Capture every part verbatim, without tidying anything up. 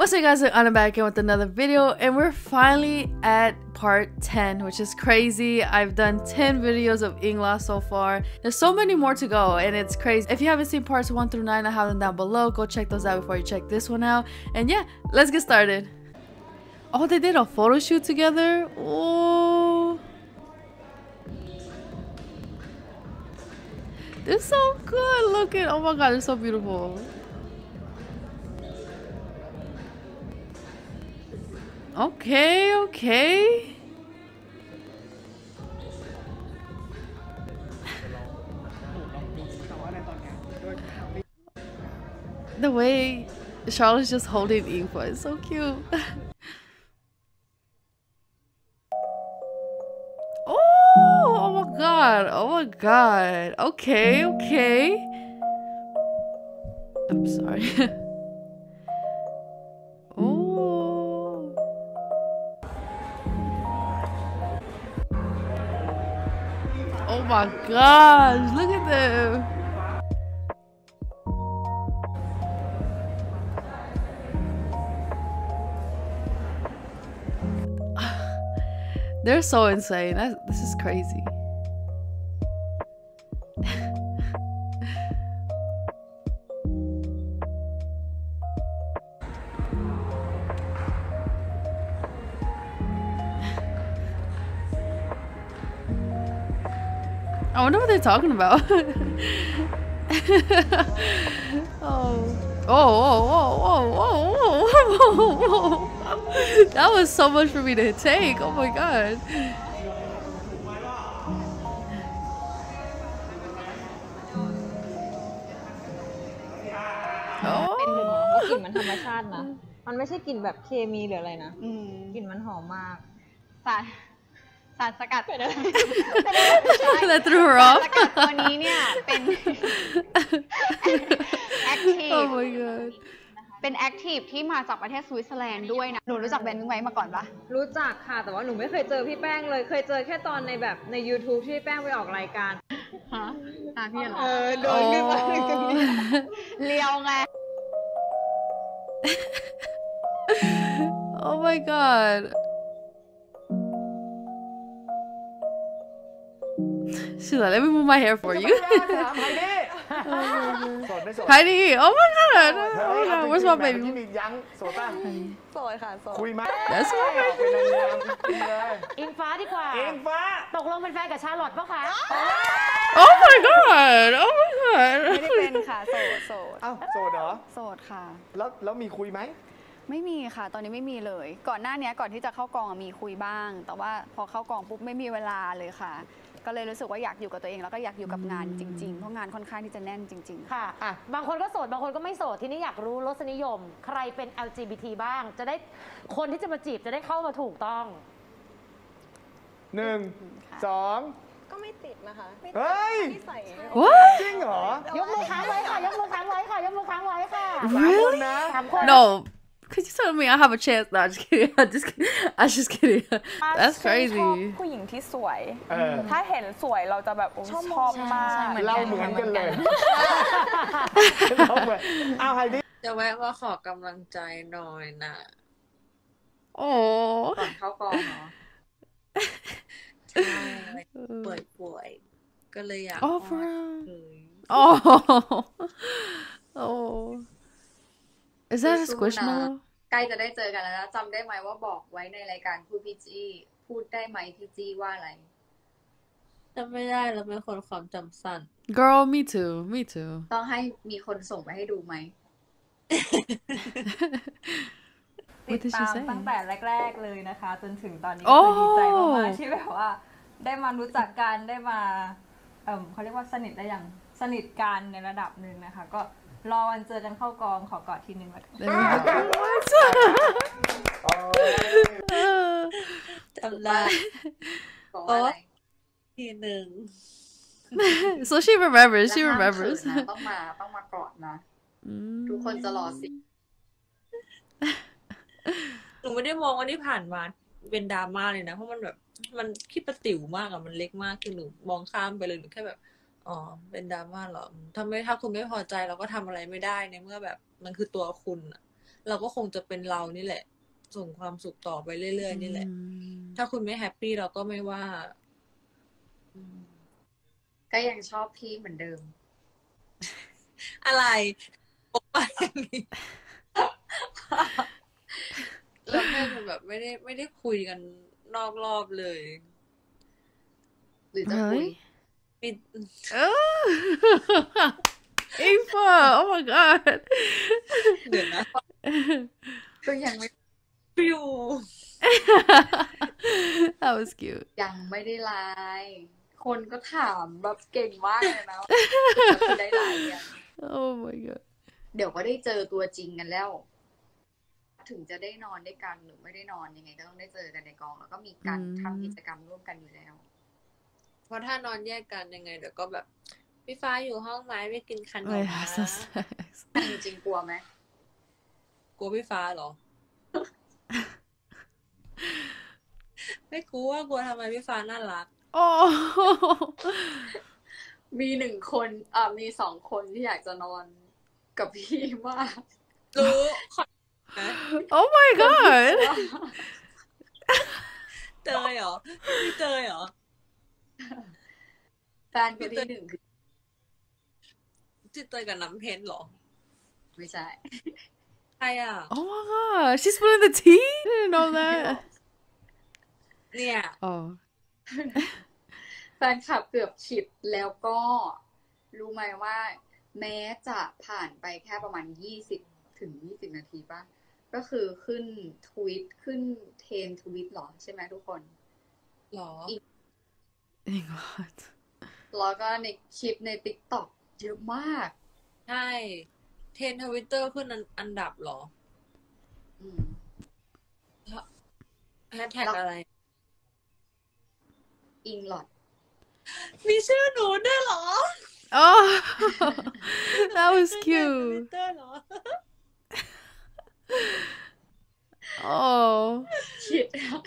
What's up guys, I'm back again with another video and we're finally at part ten, which is crazy. I've done ten videos of Yingluck so far. There's so many more to go and it's crazy. If you haven't seen parts one through nine, I have them down below. Go check those out before you check this one out. And yeah, let's get started. Oh, they did a photo shoot together? Oh, they're so good looking. Oh my god, they're so beautiful. Okay, okay. The way Charlotte's just holding Yingfa is so cute. Oh, oh my god, oh my god. Okay, okay. I'm sorry. Oh my gosh, look at them. They're so insane. That's, this is crazy. I wonder what they're talking about. oh. Oh, oh, oh, oh, oh, oh, oh. That was so much for me to take. Oh my god. Oh. กลิ่นมันธรรมชาตินะมันไม่ใช่กลิ่นแบบเคมีหรืออะไรนะกลิ่นมันหอมมากสารสารสกัดเป็นอะไร That threw her off. สกัดตัวนี้เนี่ยเป็น active Oh my god เป็น active ที่มาจากประเทศสวิตเซอร์แลนด์ด้วยนะหนูรู้จักแบรนด์นี้ไหมมาก่อนปะรู้จักค่ะแต่ว่าหนูไม่เคยเจอพี่แป้งเลยเคยเจอแค่ตอนในแบบใน YouTube ที่พี่แป้งไปออกรายการฮะตาพี่เหรอเออโดนขึ้นมาเลียวไง Oh my god. She's like, let me move my hair for you. Heidi, oh my god. Oh my god, where's my baby? That's my baby. อิงฟ้าดีกว่าอิงฟ้าตกลงเป็นแฟนกับชาลอตปะคะ Oh my god. Oh my god. ไม่ได้เป็นค่ะโสดโสดอ้าวโสดเหรอโสดค่ะแล้วแล้วมีคุยไหมไม่มีค่ะตอนนี้ไม่มีเลยก่อนหน้านี้ก่อนที่จะเข้ากองมีคุยบ้างแต่ว่าพอเข้ากองปุ๊บไม่มีเวลาเลยค่ะก็เลยรู้สึกว่าอยากอยู่กับตัวเองแล้วก็อยากอยู่กับงานจริงๆเพราะงานค่อนข้างที่จะแน่นจริงๆค่ะอ่ะบางคนก็โสดบางคนก็ไม่โสดทีนี้อยากรู้รสนิยมใครเป็น แอล จี บี ที บ้างจะได้คนที่จะมาจีบจะได้เข้ามาถูกต้องหนึ่งสองก็ไม่ติดนะคะเฮ้ยจริงเหรอยกมือค้างไว้ค่ะยกมือค้างไว้ค่ะยกมือค้างไว้ค่ะ Really? No. Could you tell me I have a chance? No, I'm just kidding. I'm just kidding. I'm just kidding. That's crazy. ผู้หญิงที่สวยถ้าเห็นสวยเราจะแบบชอบมากเราเหมือนกันเลยเราเหมือนเอาไฮดี้จะแวะว่าขอกำลังใจหน่อยนะโอ้ก่อนเข้ากองเหรอใช่ป่วยป่วยก็เลยอยาก Oh for Oh Oh Is that a squishmallow ใกล้จะได้เจอกันแล้วนะจำได้ไหมว่าบอกไว้ในรายการพูดพี่จี้พูดได้ไหมพี่จี้ว่าอะไรจำไม่ได้แล้วเป็นคนความจำสั้น Girl me too me too ต้องให้มีคนส่งไปให้ดูไหมติดตามตั้งแต่แรกๆเลยนะคะจนถึงตอนนี้คือดีใจมากๆที่แบบว่าได้มารู้จักกันได้มาเอ่อเขาเรียกว่าสนิทได้อย่างสนิทกันในระดับหนึ่งนะคะก็รอวันเจอกันเข้ากองขอกอดทีนึงแล้วกันจำได้บอกว่าอะไรทีหนึ่ง So she remembers she remembers ต้องมาต้องมากอดนะทุกคนจะรอสิหนูไม่ได้มองว่าที่ผ่านมาเป็นดราม่าเลยนะเพราะมันแบบมันคิดประติ๋วมากอะมันเล็กมากคือหนูมองข้ามไปเลยหนูแค่แบบอ๋อเป็นดราม่าเหรอถ้าไม่ถ้าคุณไม่พอใจเราก็ทำอะไรไม่ได้ในเมื่อแบบมันคือตัวคุณเราก็คงจะเป็นเรานี่แหละ ส่งความสุขต่อไปเรื่อยๆนี่แหละ ถ้าคุณไม่แฮปปี้เราก็ไม่ว่าก็ยังชอบพี่เหมือนเดิมอะไรโอ๊ยอย่างนี้แล้วแม่งแบบไม่ได้ไม่ได้คุยกันนอกรอบเลยหรือจะคุย Really? มี Oh. Aoife, oh my god. เดี๋ยวนะก็ยังไม่ฟิว That was cute. ยังไม่ได้ไลน์คนก็ถามแบบเก่งมากเลยนะ จะคุยได้ไลน์ยัง Oh my god. เดี๋ยวก็ได้เจอตัวจริงกันแล้ว ถึงจะได้นอนด้วยกันหรือไม่ได้นอนยังไงก็ต้องได้เจอกันในกอง แล้วก็มีการอืมทำกิจกรรมร่วมกันอยู่แล้วเพราะถ้านอนแยกกันยังไงเดี๋ยวก็แบบพี่ฟ้าอยู่ห้องไหมไม่กินขนม Wait, นะ have some sex. จริงๆกลัวไหมกลัวพี่ฟ้าเหรอ ไม่กลัวกลัวทำไมพี่ฟ้าน่ารัก Oh. มีหนึ่งคนอ่ามีสองคนที่อยากจะนอนกับพี่มากรู้ขอนะ Oh my god. เตยเหรอพี่เตยเหรอแฟนคนที่หนึ่งคือพี่เตยกับน้ำเพชรเหรอไม่ใช่ใครอ่ะ Oh my god. She's spilling the tea? I didn't know that. เนี่ย Oh. แฟนคลับเกือบฉิดแล้วก็รู้ไหมว่า แม้จะผ่านไปแค่ประมาณยี่สิบถึงยี่สิบนาทีป่ะ ก็คือขึ้นทวิตขึ้นเทรนทวิตหรอใช่ไหมทุกคนหรอ God. แล้วก็ในคลิปในติ๊กต็อกเยอะมากใช่ เทรนทวิตเตอร์ขึ้นอันดับเหรออืมแฮชแท็กอะไรอิงหลอดมีชื่อหนูด้วยเหรอ Oh. That was ทวิ cute. ตเตอร์เหรอ Oh. ชิด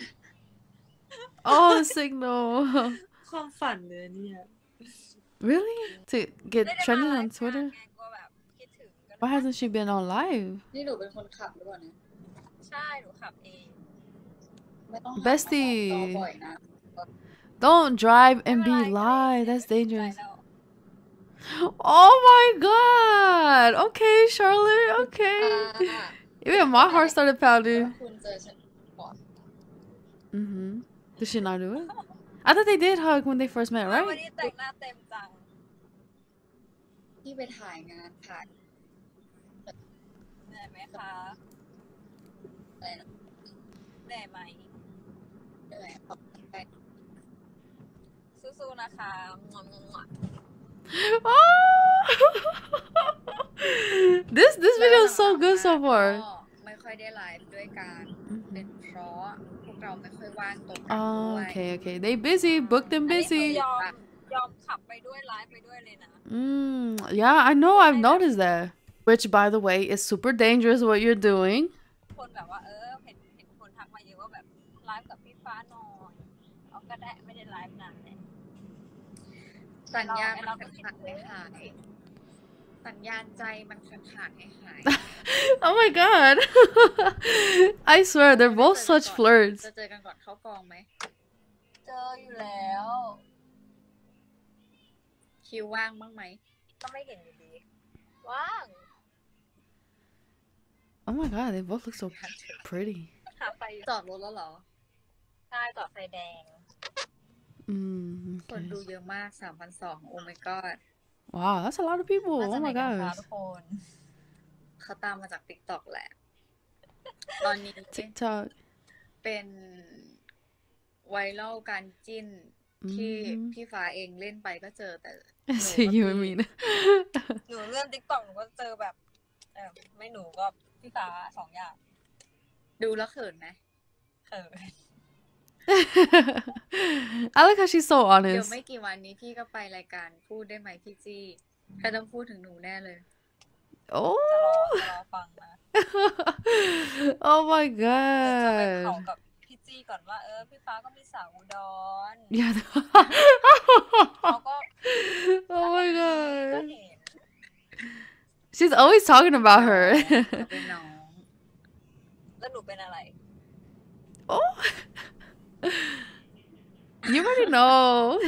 Oh, the signal. ความฝันเลยเนี่ย Really? To get trending on Twitter? ไงก็แบบคิดถึงกัน Why hasn't she been on live? นี่หนูเป็นคนขับหรือเปล่าเนี่ยใช่ หนูขับเองไม่ต้อง Bestie หามาสองต่อบ่อยนะ Don't drive and be live. That's dangerous. Oh my god. Okay, Charlotte. อ่า Okay. Even my heart started แล้ว pounding. คุณเจอฉันก่อน Mm-hmm. Did she not do it? I thought they did hug when they first met, วัน right? นี้แต่งหน้าเต็มจังที่ไปถ่ายงานถ่ายเหนื่อยไหมคะอะไรนะเหนื่อยไหมเหนื่อยออกไปสู้ๆนะคะงวงงวง Oh! this this video is so good so ก็ far. ไม่ค่อยได้ไลฟ์ด้วยกัน Mhm. เป็นเพราะพวกเราไม่ค่อยว่างตรงกันด้ Oh, วย okay, okay. They busy, booked and อันนี้คือ busy. ยอมยอมขับไปด้วยไลฟ์ไปด้วยเลยนะ Mm, yeah, I know. I've noticed that. Which, by the way, is super dangerous what you're doing. คนแบบว่าเออเห็นเห็นคนทักมาเยอะว่าแบบไลฟ์กับพี่ฟ้าหน่อยเอาก็ได้ไม่ได้ไลฟ์นานเลยสัญญาณเรามันก็ขาดให้หาย สัญญาณใจมันขาดขาดให้หาย Oh my god. I swear, they're both such flirts. จะเจอกันก่อนเข้ากองไหมเจออยู่แล้วคิวว่างบ้างไหมก็ไม่เห็นอยู่ดี ว่าง Oh my god, they both look so pretty. หาไฟอยู่จอดรถแล้วเหรอใช่จอดไฟแดง Mm, คนดู okay. เยอะมาก สามพันสอง โอ้ my god Wow, that's a lot of people. น่าจะ Oh ไหน my กันคะ gosh. ทุกคนเขาตามมาจาก TikTok แหละ ตอนนี้ TikTok. เป็นไวรัลการจิ้นที่ Mhm. พี่ฟ้าเองเล่นไปก็เจอแต่ See you and me. หนูเลื่อนติ๊กต็อกหนูก็เจอแบบเออไม่หนูก็พี่ฟ้าสองอย่างดูแล้วเขินไหมเออ I like how she's so เดี๋ยว honest. ไม่กี่วันนี้พี่ก็ไปรายการพูดได้ไหมพี่จี้ก็ต้องพูดถึงหนูแน่เลย Oh. จะรอฟังนะ Oh my จะไปเผา god. กับพี่จี้ก่อนว่าเออพี่ฟ้าก็มีสาวอุดร Yeah. เขาก็ Oh my ก็ god. เห็น She's always talking about her. เขาเป็นน้องแล้วหนูเป็นอะไร Oh you already know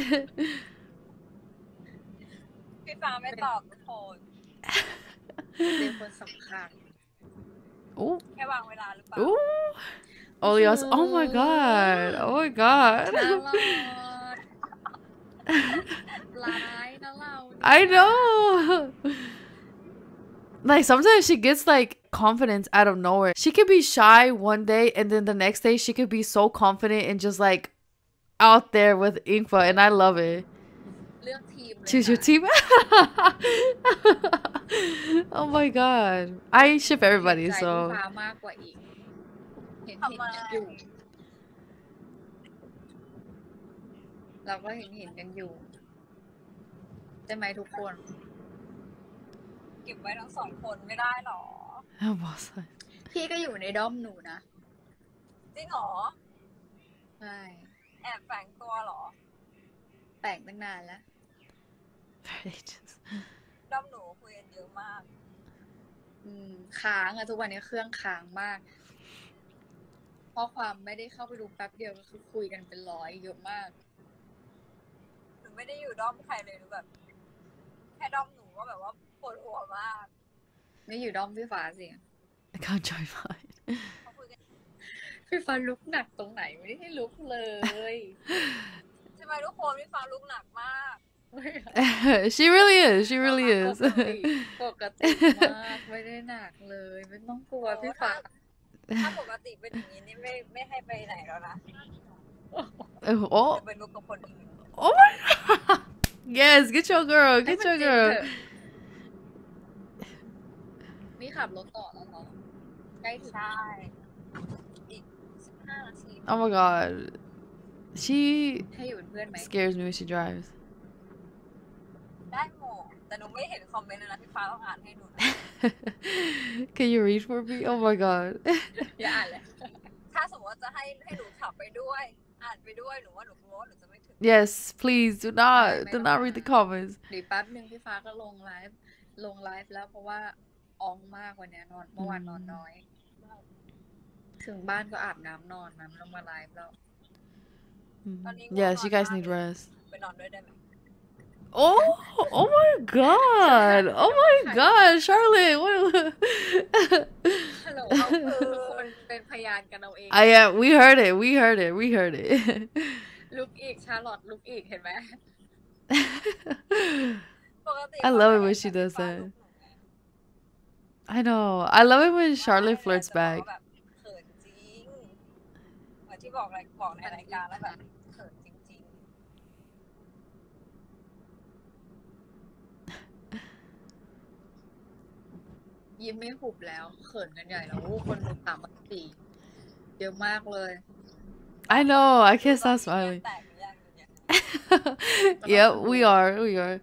พี่ฟ้าไม่ตอบทุกคนเป็นคนสำคัญ oh แค่วางเวลาหรือเปล่า oh oh yes oh my god oh my god ตลอดร้ายนะเรา I know like sometimes she gets like confidence out of nowhere. She could be shy one day and then the next day she could be so confident and just like out there with Inkfa, and I love it. เรื่องทีมเลย Choose your ค่ะ team. Oh my god. I ship everybody เห็นใจ so พี่ฟ้ามากกว่าอีก เห็นเห็นกันอยู่ เราก็เห็นเห็นกันอยู่ใช่ไหมทุกคนเก็บไว้ทั้งสองคนไม่ได้หรอ oh boss พี่ก็อยู่ในด้อมหนูนะจริงหรอใช่แอบแฝงตัวหรอแปลกตั้งนานแล้วด้อมหนูคุยกันเยอะมากอืมค้างอะทุกวันนี้เครื่องค้างมาก เพราะความไม่ได้เข้าไปดูแป๊บเดียวก็คือคุยกันเป็นร้อยเยอะมากหนูไม่ได้อยู่ด้อมใครเลยหนูแบบ แค่ด้อมหนูก็แบบว่าปวดหัวมากไม่อยู่ด้อมพี่ฟ้าสิ I can't join mine. เขาคุยกันพี่ฟ้าลุกหนักตรงไหนไม่ได้ให้ลุกเลยใช่ไหมทุกคนพี่ฟ้าลุกหนักมาก She really is. She really ป is. กติปกติมากไม่ได้หนักเลยไม่ต้องกลัวพี่ฟ้าถ้าปกติเป็นอย่างนี้นี่ไม่ไม่ให้ไปไหนแล้วนะ Oh, จะไปลุกกับคนอื่น oh my god. Yes, get your girl. ให้ Get มัน your จริงเถ girl. อะนี่ขับรถต่อแล้วเหรอใกล้ถึงใช่ อีกสิบห้านาที Oh my god. She ให้อยู่เป็นเพื่อนไหม scares me when she drives. ได้หมดแต่หนูไม่เห็นคอมเมนต์เลยนะพี่ฟ้าต้องอ่านให้หนูนะ Can you read for me? Oh my god. อย่าอ่านเลยถ้าสมมติว่าจะให้ให้หนูขับไปด้วย อ่านไปด้วยหนูว่าหนูกลัวว่าหนูจะไม่ถึง Yes, please do not do not read the comments. เดี๋ยวแป๊บนึงพี่ฟ้าก็ลงไลฟ์ลงไลฟ์แล้วเพราะว่าอองมากวันนี้นอนเมื่อวานนอนน้อย ถึงบ้านก็อาบน้ำนอนน้ำลงมาไลฟ์แล้ว Yes, you guys need rest. ไปนอนด้วยได้ไหม Oh, oh my god. Oh my god, Charlotte. What? ฮัลโหลเอาคือทุกคนเป็นพยานกันเอาเอง I yeah, we heard it. We heard it. We heard it. ลุกอีกชาร์ลอตลุกอีกเห็นไหมปกติ I love it when she does that. I know. I love it when Charlotte flirts back. แบบเขินจริงเหมือนที่บอกอะไรบอกในรายการแล้วแบบเขินจริงยิ้มไม่หุบแล้วเขินกันใหญ่แล้วโอ้คนดูสามพันสี่เยอะมากเลย I know. I ๆ can't stop ตอน smiling. นี้แตกหรือยังเนี่ย Yep, we are. We are.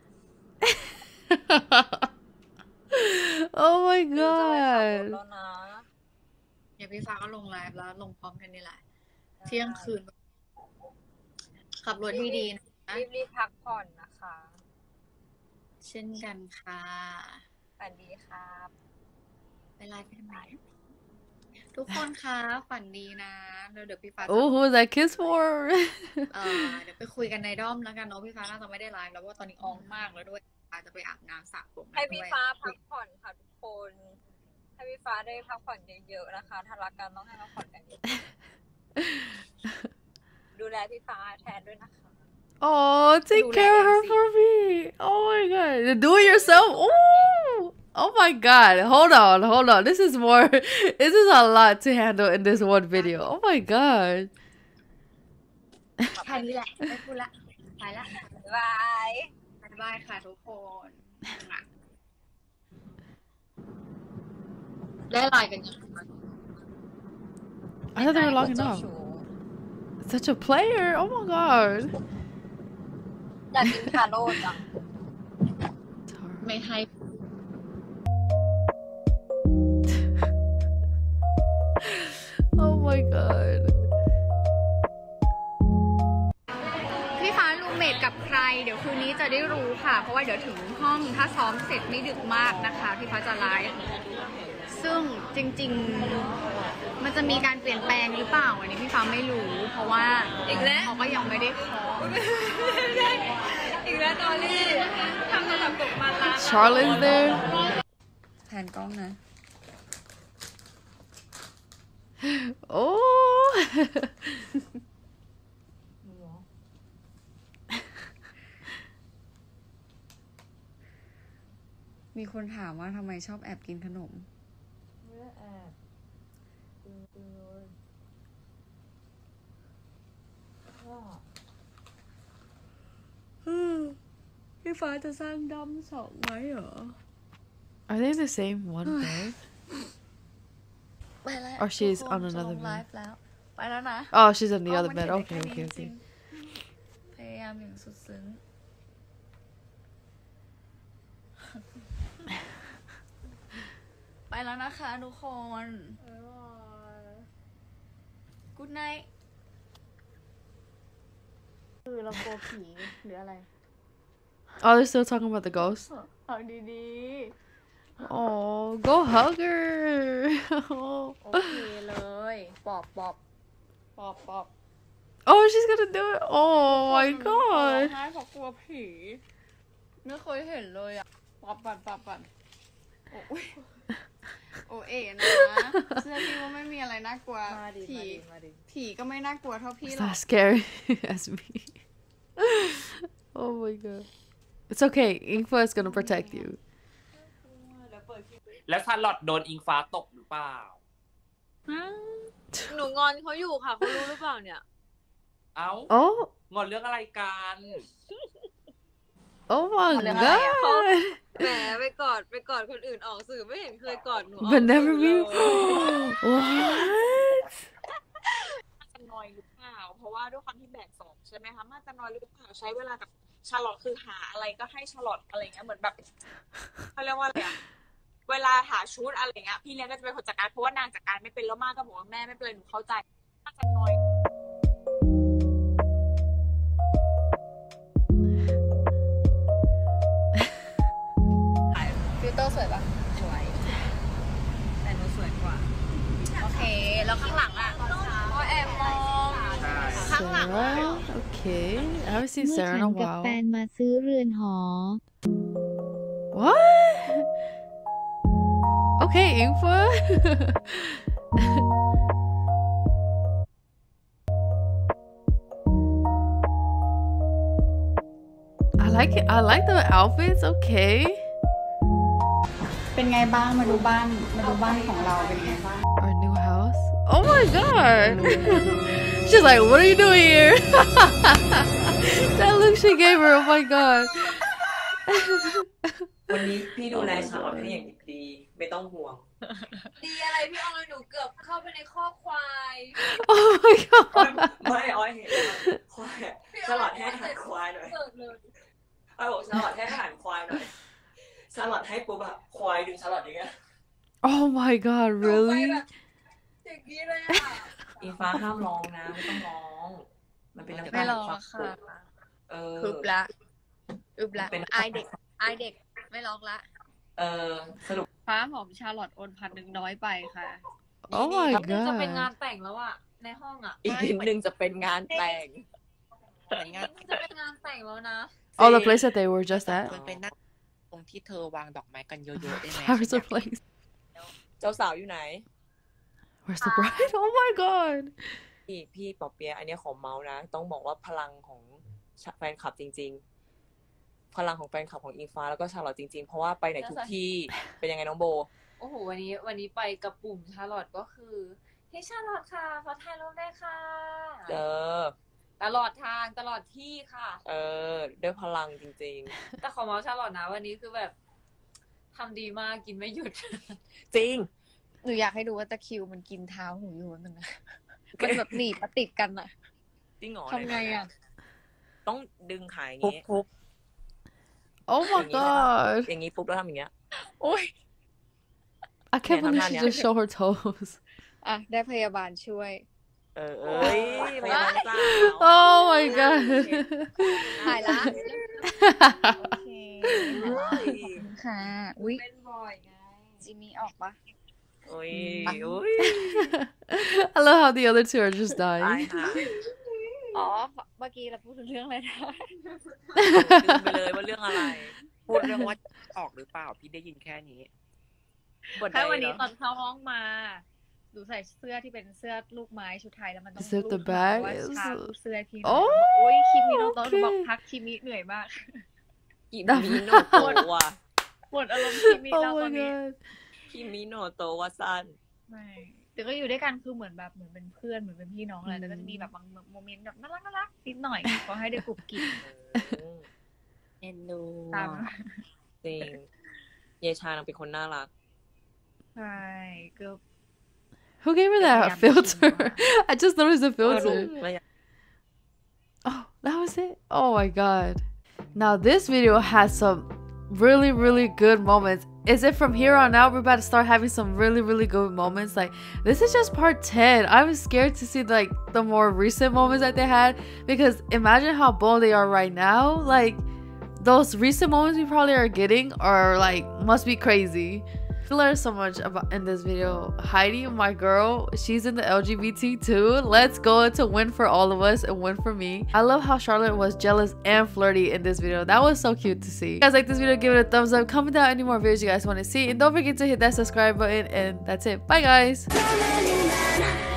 Oh my หนูจะไปขับรถ god. แล้วนะเดี๋ยวพี่ฟ้าก็ลงไลฟ์แล้วลงพร้อมกันนี่แหละ เที่ยงคืน ขับรถดีๆนะรีบรีบพักผ่อนนะคะเช่นกันค่ะสวัสดีครับไปไลฟ์กันไหมทุกคนคะฝันดีนะแล้วเดี๋ยวพี่ฟ้าจะ Oh, who was that kiss for? เอ่อเดี๋ยวไปคุยกันในด้อมแล้วกันเนาะพี่ฟ้าน่าจะไม่ได้ไลฟ์แล้วเพราะว่าตอนนี้อองมากแล้วด้วยอาจจะไปอาบน้ำสระผมให้พี่ด้วยฟ้าพักผ่อนค่ะทุกคน ให้พี่ฟ้าได้พักผ่อนเยอะๆนะคะ ถ้ารักกันต้องให้พักผ่อนกันเยอะๆดูแลพี่ฟ้าแทนด้วยนะคะ Oh, take Do care of that, her Nancy. for me. Oh my god. Do it yourself. Oh. Oh my god. Hold on. Hold on. This is more. This is a lot to handle in this one video. Oh my god. แค่นี้แหละไม่พูดละไปละบ๊ายบายบ๊ายบายค่ะทุกคนได้ไลน์กันยัง I thought they were logging off. Such a player. Oh my god. อยากกินคาโร่จังไม่ให้ Oh my god. พี่ฟ้ารูมเมทกับใครเดี๋ยวคืนนี้จะได้รู้ค่ะ เพราะว่าเดี๋ยวถึงห้องถ้าซ้อมเสร็จไม่ดึกมากนะคะพี่ฟ้าจะไลฟ์ซึ่งจริงๆมันจะมีการเปลี่ยนแปลงหรือเปล่าอันนี้พี่ฟ้าไม่รู้ เพราะว่าอีกแล้วเขาก็ยังไม่ได้ขออีกแล้วนอรี่ทำระดับตกมาละ Charlotte's there. แทนกล้องนะ Oh. มีคนถามว่าทำไมชอบแอบกินขนมพี่ฟ้าจะสร้างดำสองไว้เหรอ Are they the same one bed? ไปแล้ว Or she's ทุกค on จะล another งไล bed. ฟ์แล้วไปแล้วนะ Oh, she's on the ก็ other มัน bed. เขียนได้ Okay, แค่นี้ okay, จริ okay. งๆพยายามอย่างสุดซึ้งไปแล้วนะคะทุกคน Good night คือเรากลัวผีหรืออะไร Oh, they're still talking about the ghost. เอาดี Oh, go hug her. โอเคเลยปอบปอบปอบปอบ Oh, she's gonna do it. Oh my ร้อง god. ไห้เพราะกลัวผีไม่เคยเห็นเลยอ่ะปอบปันปอบปันโอ้ยโอเอ๋นะเชื่อพี่ว่าไม่มีอะไรน่ากลัวผีผีก็ไม่น่ากลัวเท่าพี่ It's หรอก not scary as me. Oh my god. It's okay. Ingfa is gonna protect you. แล้วชาร์ลอตโดนอิงฟ้าตกหรือเปล่าหนูงอนเขาอยู่ค่ะเขารู้หรือเปล่าเนี่ยเอ้า Oh. งอนเรื่องอะไรกัน Oh my god. แหมไปกอดไปกอดคนอื่นออกสื่อไม่เห็นเคยกอดหนูออก But never สื่ me. อเลย What? จะนอยหรือเปล่าเพราะว่าด้วยความที่แบกสองใช่ไหมคะมันจะนอยหรือเปล่าใช้เวลากับชาร์ลอตคือหาอะไรก็ให้ชาร์ลอตอะไรเงี้ยเหมือนแบบเขาเรียกว่าอะไรอะเวลาหาชุดอะไรเงี้ยพี่เลี้ยงก็จะเป็นคนจัดการเพราะว่านางจัดการไม่เป็นแล้วมากก็บอกว่าแม่ไม่เป็นไรหนูเข้าใจน่าจะนอยฟิลเตอร์สวยปะสวยแต่หนูสวยกว่าโอเค แล้วข้างหลังอ่ะพอแอบมองข้างหลัง Sarah? Okay. I haven't seen เมื่อ Sarah ฉั in น a กับ while. แฟนมาซื้อเรือนหอ What? Okay, Ingfa. I like it. I like the outfits. Okay. เป็นไงบ้างมาดูบ้านมาดูบ้านของเราเป็นไงบ้าง Our new house. Oh my god. She's like, what are you doing here? That look she gave her. Oh my god. วันนี้พี่ดูแลชาร์ลอตให้อย่างดีไม่ต้องห่วงดีอะไรพี่ออยหนูเกือบเข้าไปในข้อควาย Oh my god. ไม่อ้อยเห็นแล้วควายชาร์ลอตให้อาหารควายหน่อยเกิดเลยอ้อยบอกชาร์ลอตให้อาหารควายหน่อยชาร์ลอตให้ปุ๊บอะควายดูชาร์ลอตอย่างเงี้ย Oh my god, หนูไป really? แบบอย่างนี้เลยอะอีฟ้าห้ามร้องนะไม่ต้องร้อง มันเป็นน้ำไม่ตาลรอความค่ะเอออึบละอึบละเป็นอายเด็กอายเด็กไม่ร้องละเออสรุปฟ้าหอมชาร์ลอตโอนพันหนึ่งน้อยไปค่ะ Oh my นี่จะเป็นงาน god. แต่งแล้วอะในห้องอะอีกนิดนึงจะเป็นงานแต่งงานจะเป็นงานแต่งแล้วนะ Oh, the place that they were just at? มันเป็นนั่งตรงที่เธอวางดอกไม้กันเยอะๆได้ไหม How's the place? เจ้าสาวอยู่ไหน Where's the bride? Oh my god. พี่พี่ปอเปียะอันนี้ของเมาส์นะ ต้องบอกว่าพลังของแฟนคลับจริง ๆ พลังของแฟนคลับของอิงฟ้าแล้วก็ชาร์ลอตจริงๆ เพราะว่าไปไหนทุกที่เป็นยังไงน้องโบโอ้โหวันนี้วันนี้ไปกับปุ่มชาร์ลอตก็คือเฮ้ยชาร์ลอตค่ะขอถ่ายรูปได้ค่ะเออตลอดทางตลอดที่ค่ะเออด้วยพลังจริงแต่ของเมาส์ชาร์ลอตนะวันนี้คือแบบทำดีมากกินไม่หยุดๆ จริงหนูอยากให้ดูว่าตะคริวมันกินเท้าหนูอยู่นั่นนะมันแบบหนีบมาติดกันอะจริงเหรอทำไงอะต้องดึงขายอย่างปุ๊บงี้ปุ๊บ Oh my god. อย่างงี้ปุ๊บแล้วทำอย่างเงี้ยโอ้ย I can't Yeah, believe I'm she not just showed her toes. อ่ะได้พยาบาลช่วยเออเอ้ยพยาบาลสาว Oh my god. ถ่ายละเคขอบคุณค่ะอุ้ยเป็นบ่อยไงจิมมี่ออกปะโอ้ยโอ้ย I love how the other two are just ตาย dying. ค่ะอ๋อเมื่อกี้เราพูดถึงเรื่องอะไรนะลืมไปเลยว่าเรื่องอะไรพูดเรื่องว่าออกหรือเปล่า พี่ได้ยินแค่นี้บทใดถ้าวันนี้เหรอตอนเข้าห้องมาหนูใส่เสื้อที่เป็นเสื้อลูกไม้ชุดไทยแล้วมันต้อง Zip รู the ปมาว่า bag ชาเสื้อที่ไหนโอ้โอ้ยคิมิโนโตะหนูโอเคบอกพักคิมิเหนื่อยมากคิมิโนโตะว่ะหมดอารมณ์คิมิแล้ว Oh ตอ my นนี้ god. คิมิโนโตะว่าสั้นไม่แต่ก็อยู่ด้วยกันคือเหมือนแบบเหมือนเป็นเพื่อนเหมือนเป็นพี่น้องอะไรแต่ก็จะมีแบบบางโมเมนต์แบบน่ารักน่ารักนิดหน่อยก็ให้ได้กรุบกริบเอ็นดูตามจริงเยชานางเป็นคนน่ารักใช่ก็ Who gave her that filter? I just noticed the filter. แล้วยัง Oh, that was it? Oh my god. Now this video has some really, really good moments. Is it from here on out we're about to start having some really, really good moments? Like, this is just part ten. I was scared to see like the more recent moments that they had, because imagine how bold they are right now. Like, those recent moments we probably are getting are like must be crazy. I learned so much about in this video. Heidi, my girl, she's in the L G B T too. Let's go to win for all of us and win for me. I love how Charlotte was jealous and flirty in this video. That was so cute to see. If you guys like this video, give it a thumbs up. Comment down any more videos you guys want to see, and don't forget to hit that subscribe button. And that's it. Bye guys.